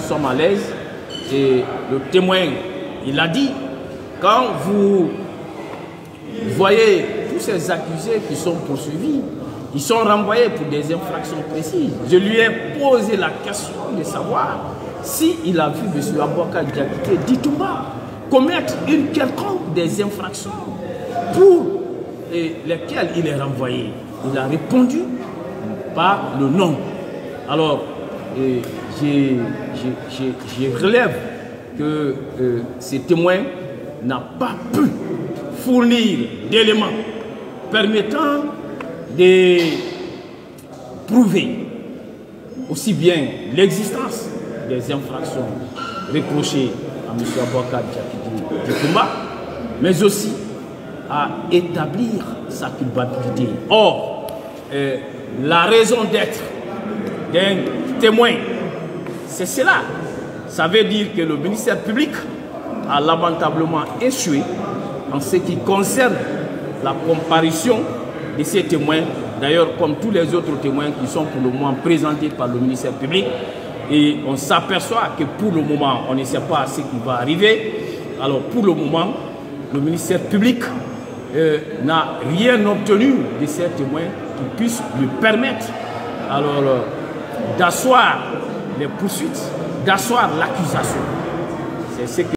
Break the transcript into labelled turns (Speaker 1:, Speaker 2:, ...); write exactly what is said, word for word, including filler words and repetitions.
Speaker 1: sommes à l'aise. Et le témoin, il a dit, quand vous voyez tous ces accusés qui sont poursuivis, ils sont renvoyés pour des infractions précises. Je lui ai posé la question de savoir s'il a vu M. Aboubacar Diakité Ditumba commettre une quelconque des infractions pour lesquelles il est renvoyé. Il a répondu par le non. Alors, je relève que euh, ce témoin n'a pas pu fournir d'éléments permettant de prouver aussi bien l'existence des infractions reprochées à M. Aboubacar Diakité Ditumba, mais aussi à établir sa culpabilité. Or, euh, la raison d'être d'un témoin, c'est cela. Ça veut dire que le ministère public a lamentablement échoué en ce qui concerne la comparution de ces témoins, d'ailleurs comme tous les autres témoins qui sont pour le moment présentés par le ministère public. Et on s'aperçoit que pour le moment, on ne sait pas ce qui va arriver. Alors pour le moment, le ministère public euh, n'a rien obtenu de ces témoins qui puissent lui permettre alors euh, d'asseoir les poursuites, d'asseoir l'accusation. C'est ce que